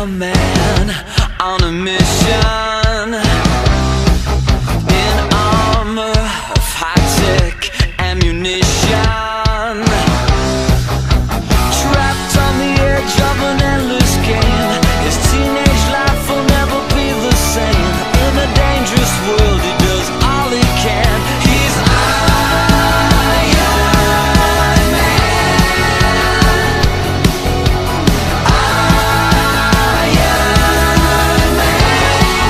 a man on a mission in armor of high-tech ammunition, trapped on the edge of an endless game. His teenage life will never be the same. In a dangerous world, he does all he can. He's Iron Man. Iron Man.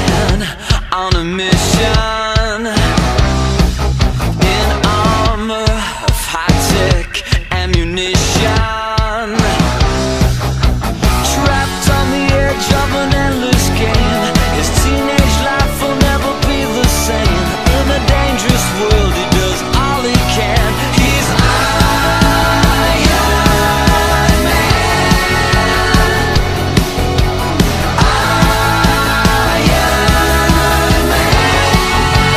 man on a mission, in armor of high-tech ammunition, trapped on the edge of an endless game. His teenage life will never be the same. In a dangerous world, he does all he can. He's Iron Man. Iron Man.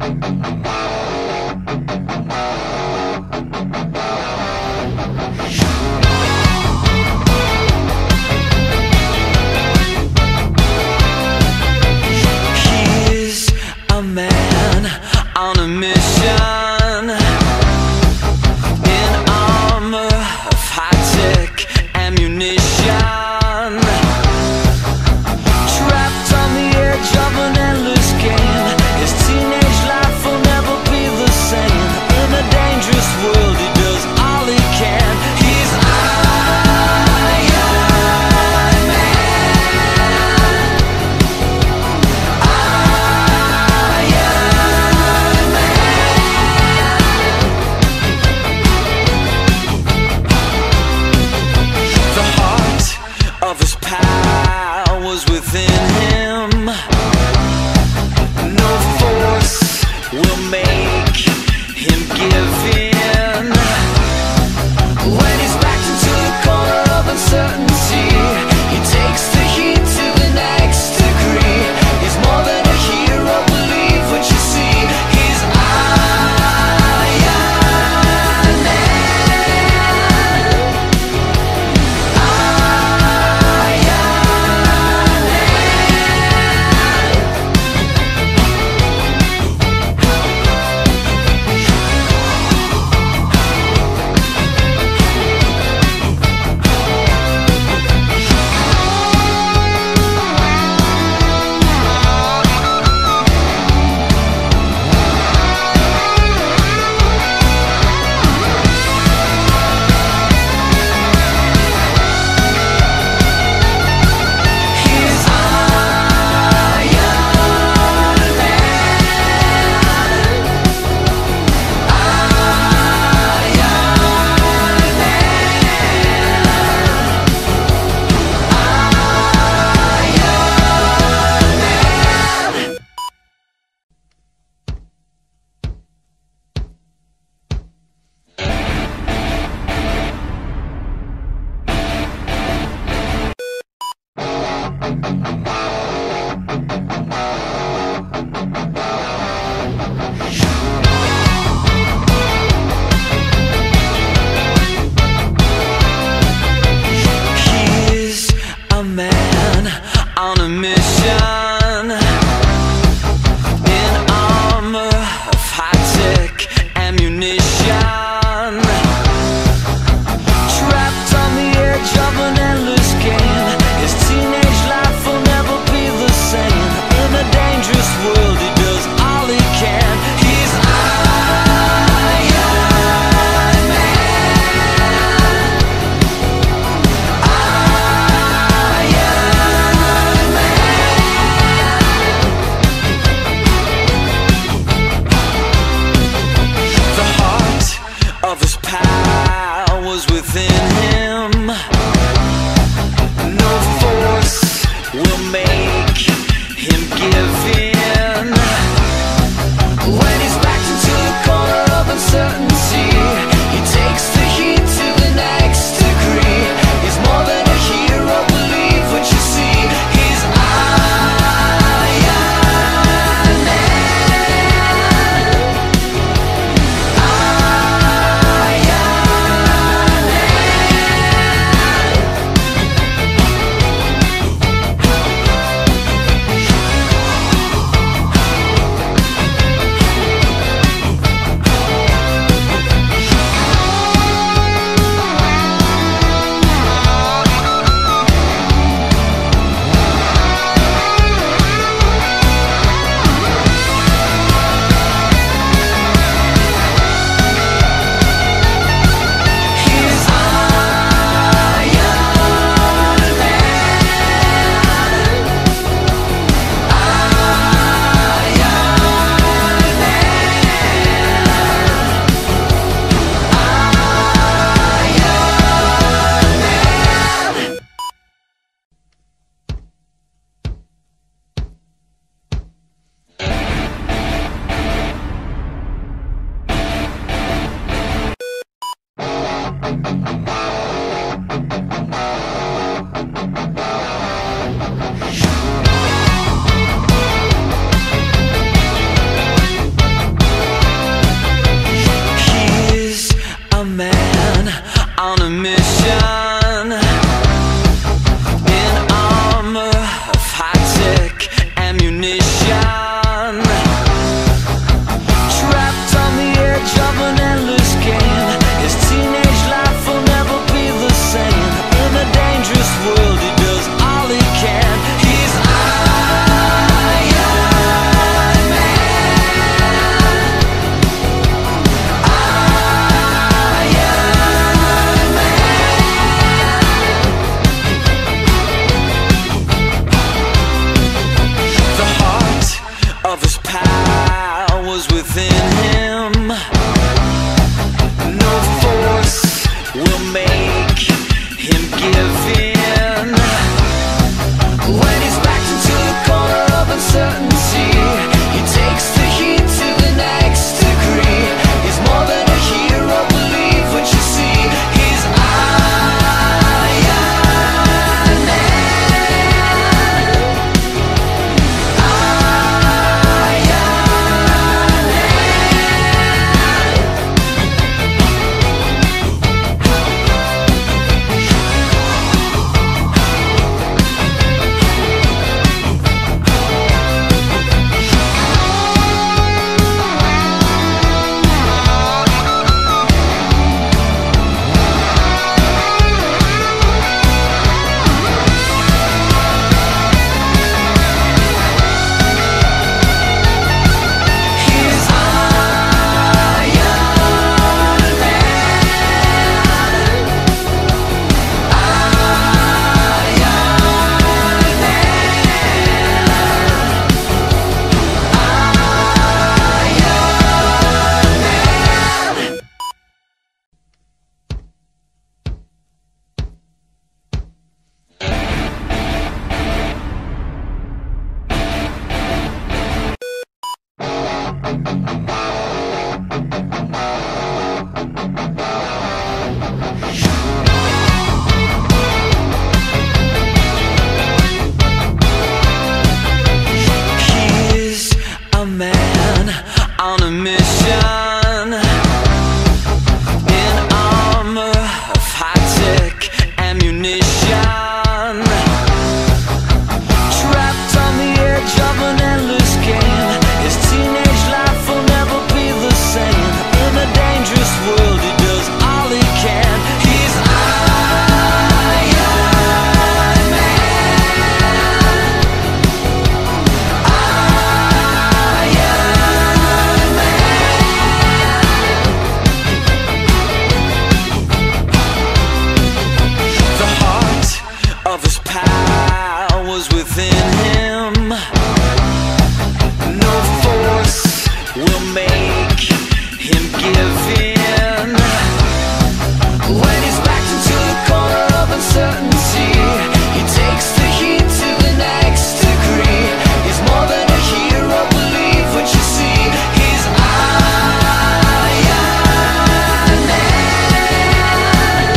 He's a man on a mission, in armor of high-tech ammunition, trapped on the edge of an endless game. His teenage life will never be the same. In a dangerous world, he does all he can. He's Iron Man. Iron Man. mission, in armor of high-tech ammunition, trapped on the edge of an endless game. His teenage life will never be the same. In a dangerous world, he does all he can. He's Iron Man. Iron Man. The heart of his powers within him. No force will make him give in. When he's backed into the corner of uncertainty, he takes the heat to the next degree. He's more than a hero, believe what you see. He's Iron Man.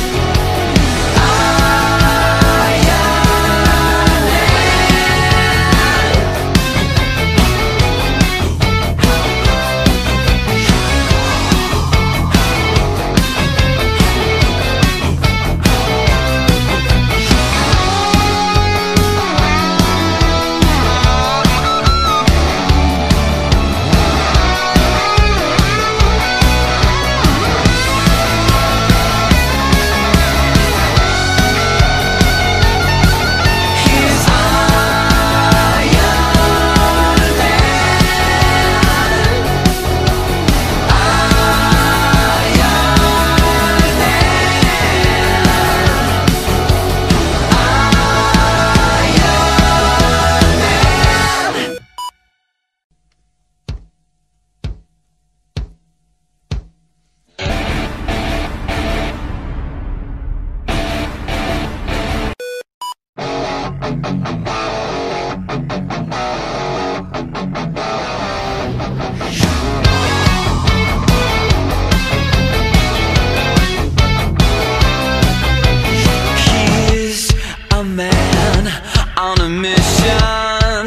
He's a man on a mission,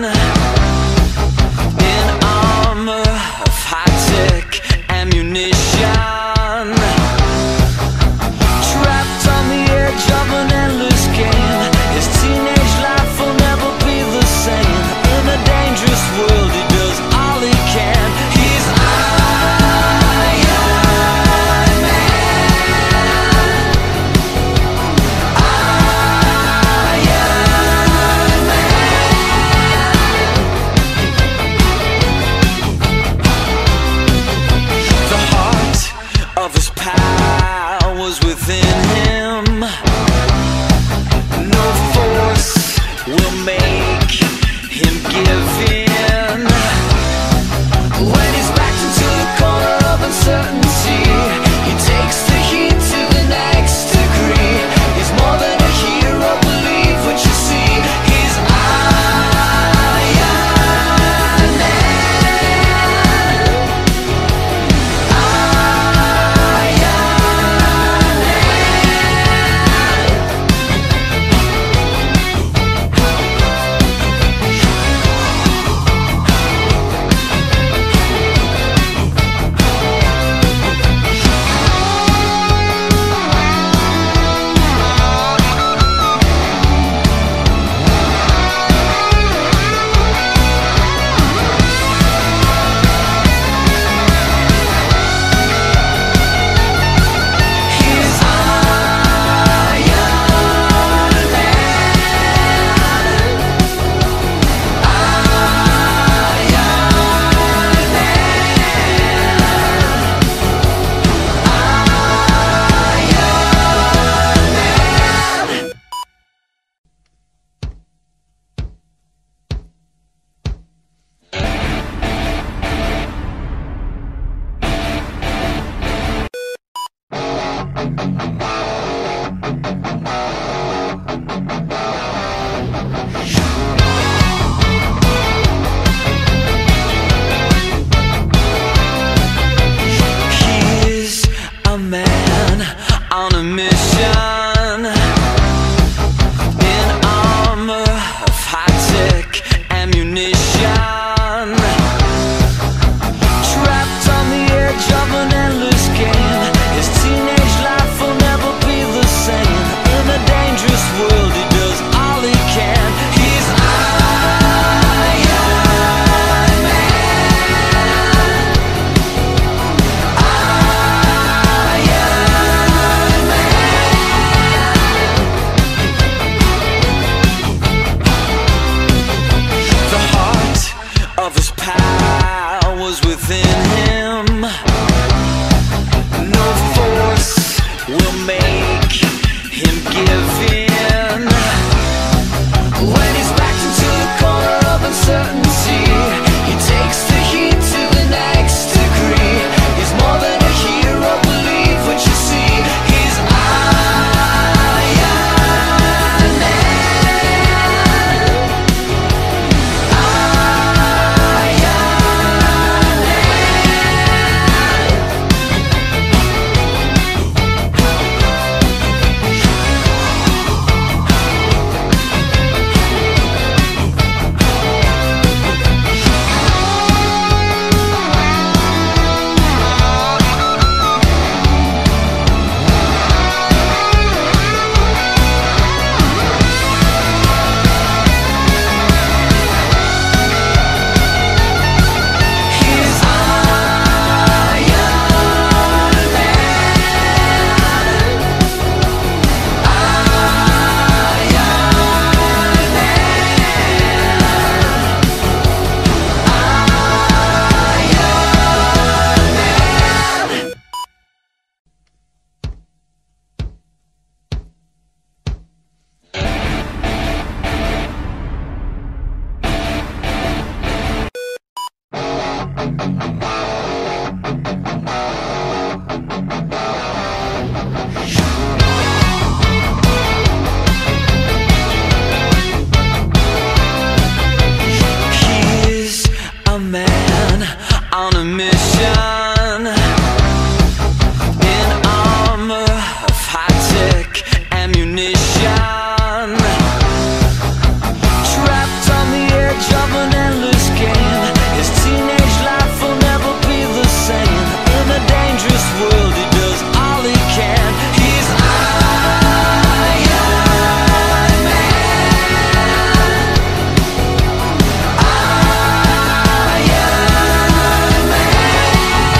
in armor of high-tech ammunition, trapped on the edge of an endless game. His teenage life will never be the same. In a dangerous world, he does all he can. He's Iron Man. Iron Man. The heart of his powers within him. No force will make him give in. When he's backed into the corner of uncertainty, he takes the heat to the next degree. He's more than a hero, believe what you see. He's Iron Man. ammunition, trapped him. No force will make him give in. When he's backed into the corner of uncertainty, he takes the heat to the next degree. He's more than a hero, believe what you see. He's Iron Man. He's a man on a mission, in armor of high-tech ammunition, trapped on the edge of an endless game. His teenage life will never be the same. In a dangerous world, he does all he can. He's Iron Man. Iron Man.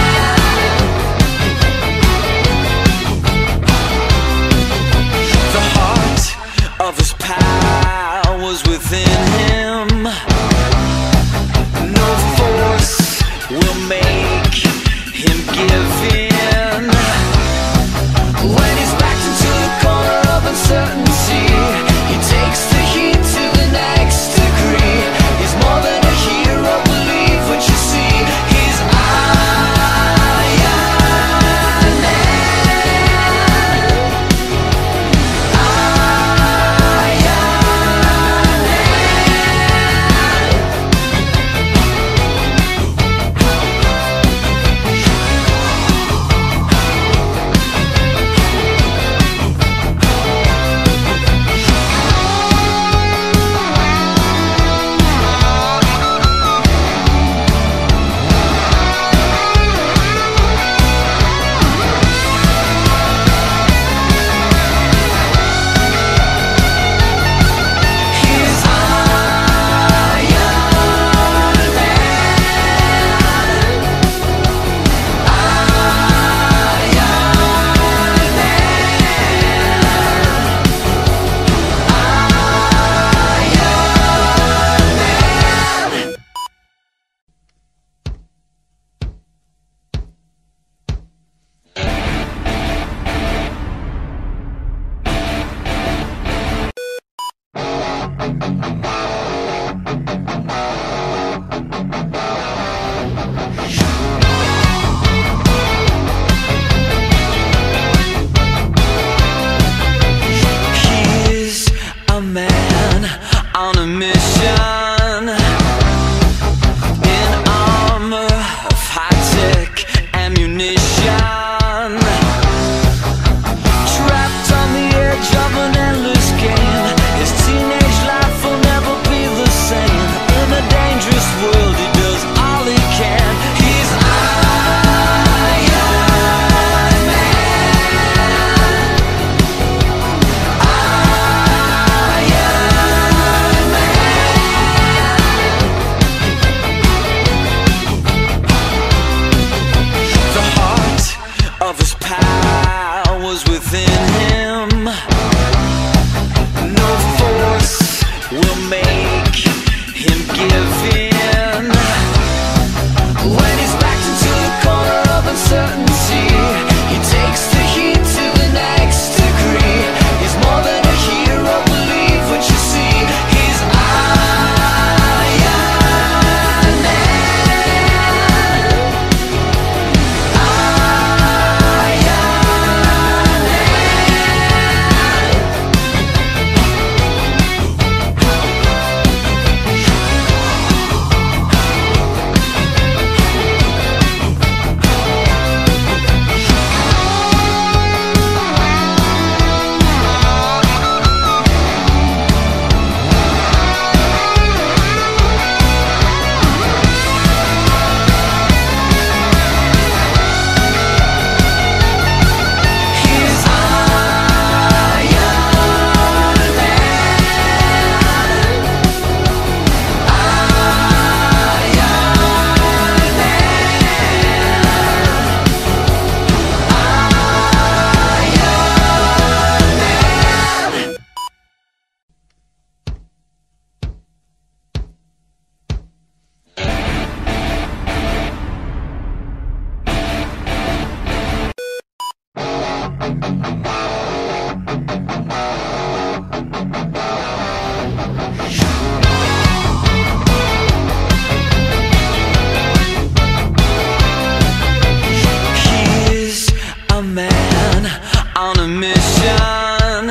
a man on a mission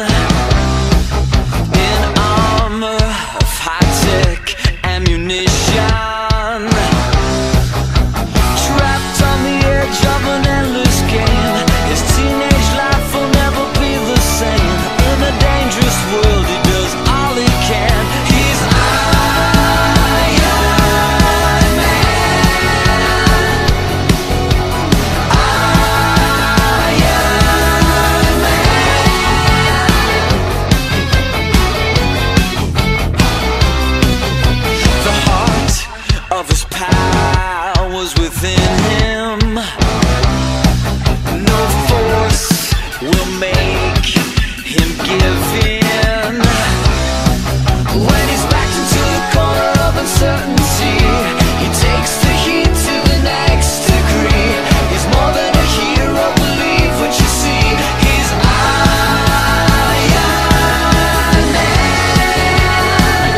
in armor of high-tech ammunition, trapped on the edge of an endless game. His teenage life will never be the same. In a dangerous world, he does all he can. He's Iron Man. Iron Man. The heart of his powers within him. No force will make him give in. When he's backed into the corner of uncertainty, he takes the heat to the next degree. He's more than a hero, believe what you see. He's Iron Man.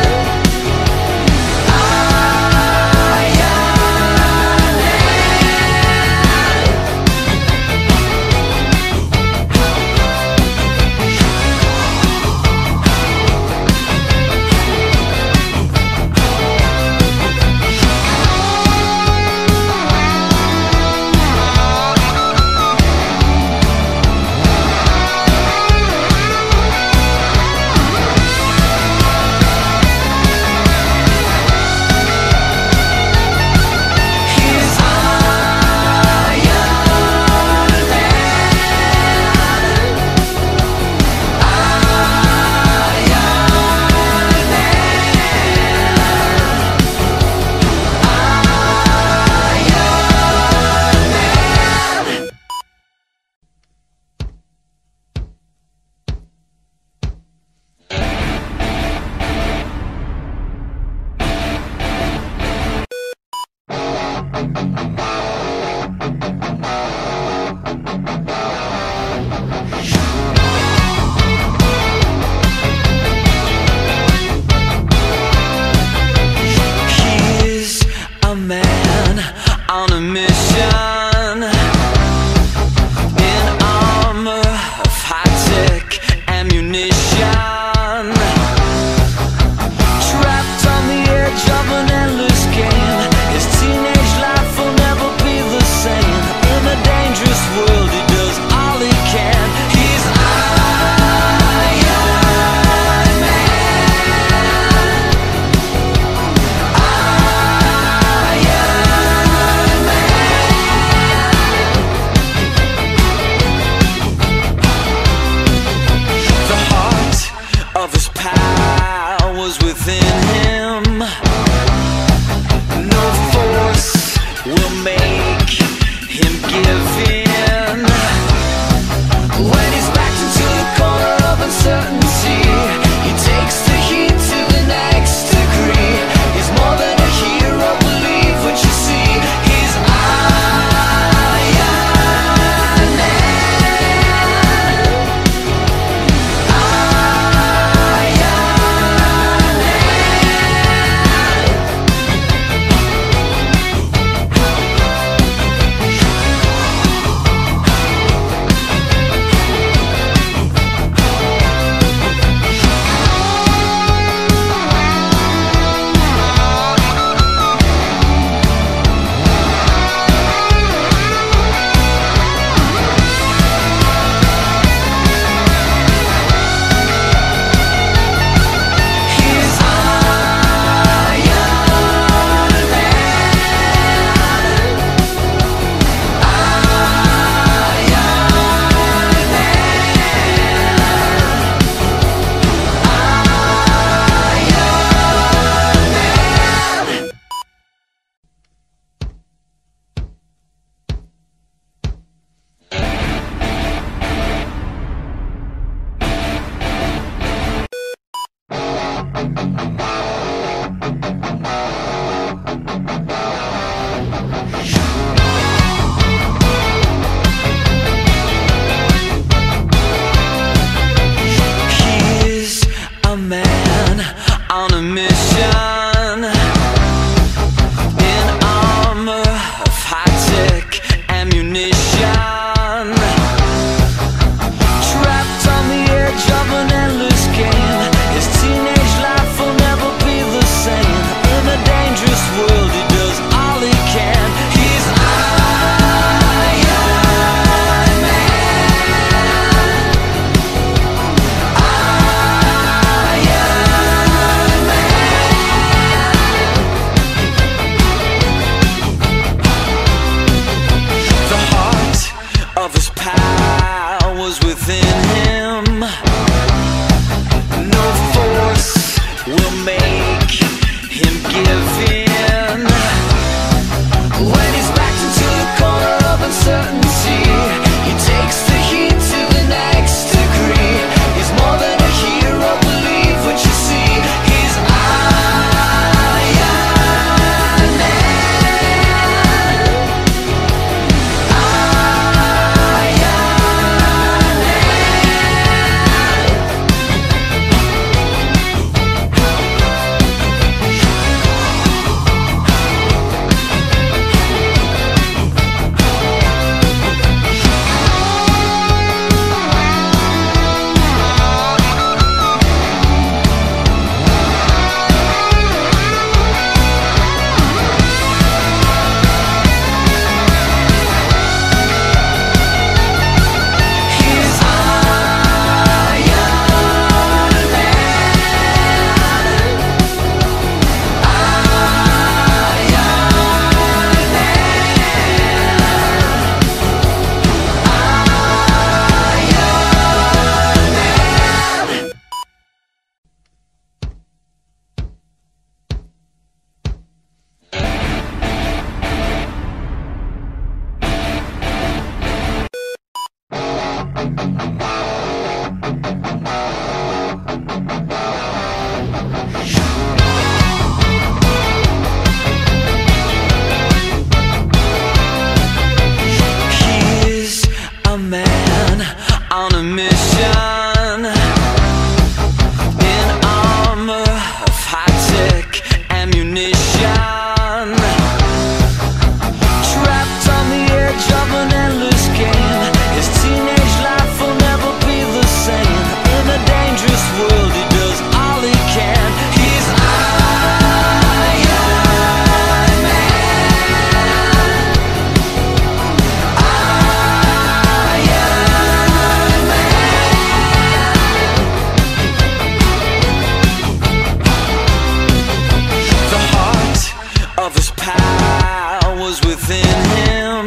He's a man on a mission in armor of high-tech ammunition, trapped on the edge of an endless game. His teenage life will never be the same. In a dangerous world, a man on a mission in armor of high-tech ammunition, trapped on the edge of an endless game. His teenage life will never be the same. In a dangerous world, he does all he can. He's Iron Man. Iron Man. The heart of his powers within him.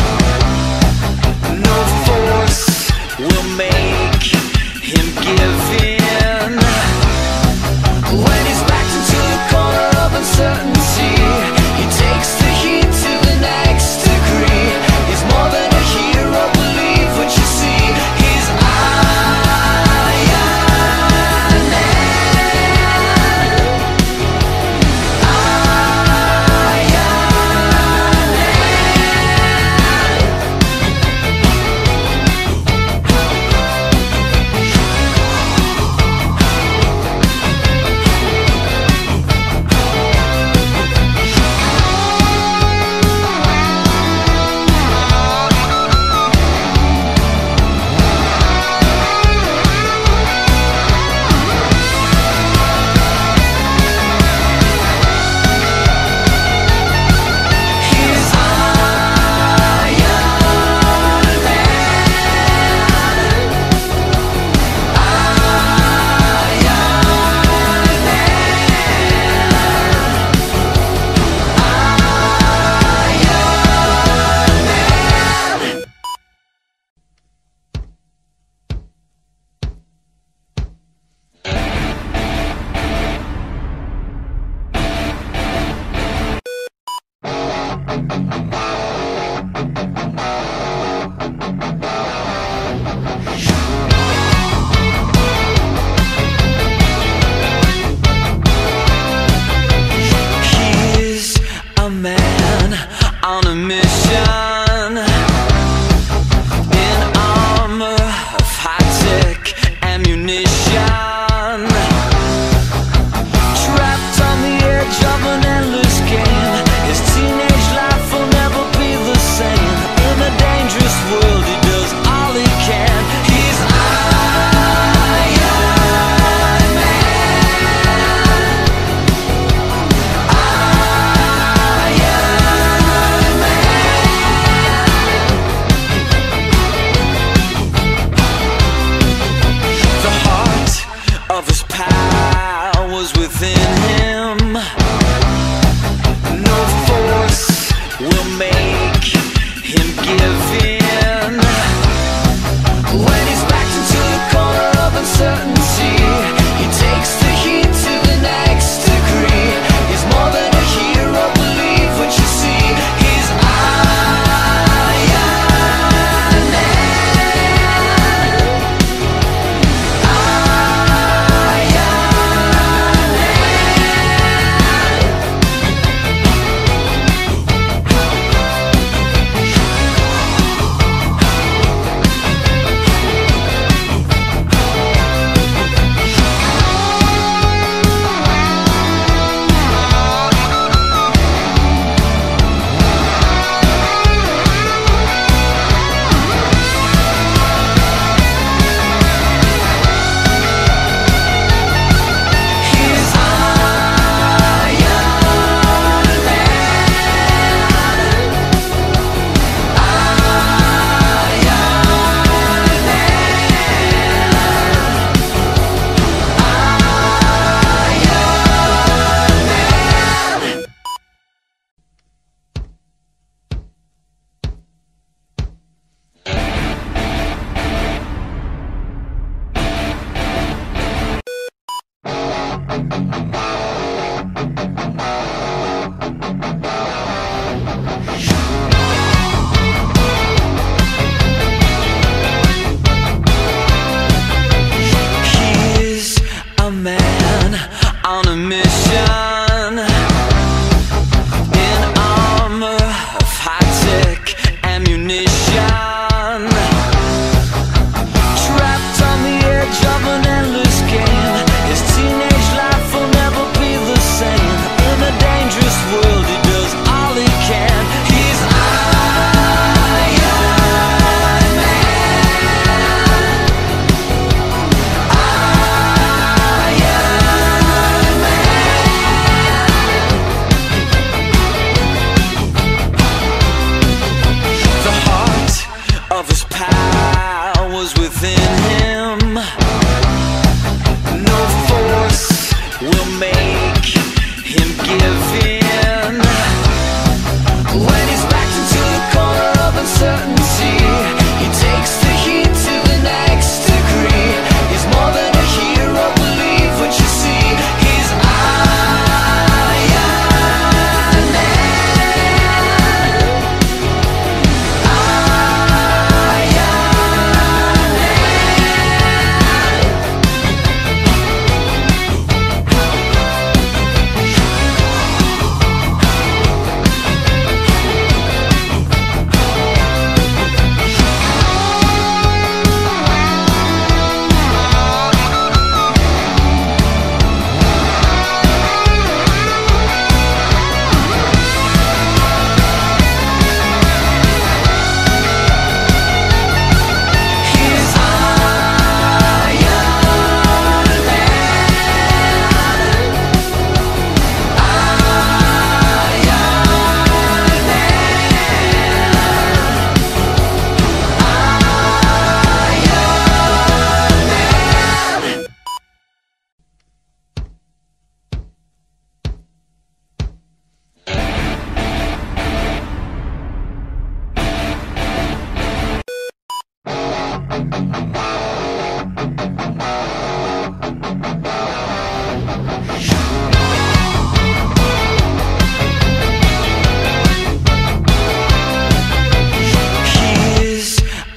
No force will make him give in. When he's backed into the corner of uncertainty, he takes the heat to the next degree. He's more than a hero, believe what you see. He's Iron Man. He's a man on a mission in armor of high-tech ammunition, trapped on the edge of an endless game. His teenage life will never be the same. In a dangerous world, he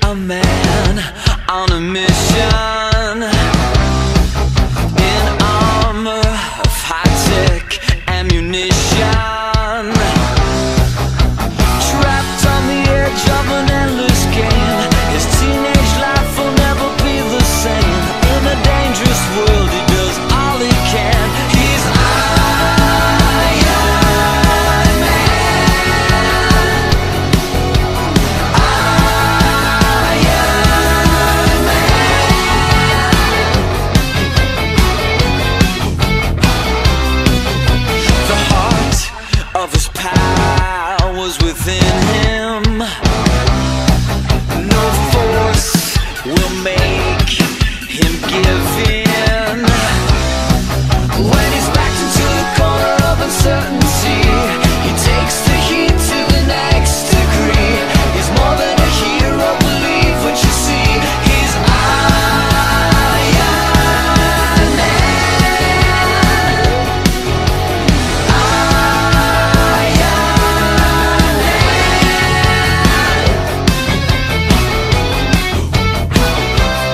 a man on a mission in armor of high-tech ammunition, trapped on the edge of an endless game. His teenage life will never be the same. In a dangerous world, he does all he can. He's Iron Man. Iron Man. The heart of his powers within him. No force will make him give in. When he's backed into the corner of uncertainty, he takes the heat to the next degree. He's more than a hero, believe what you see. He's Iron Man. Iron Man.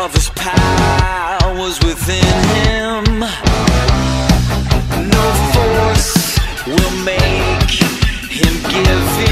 of his powers within him. No force will make him give in.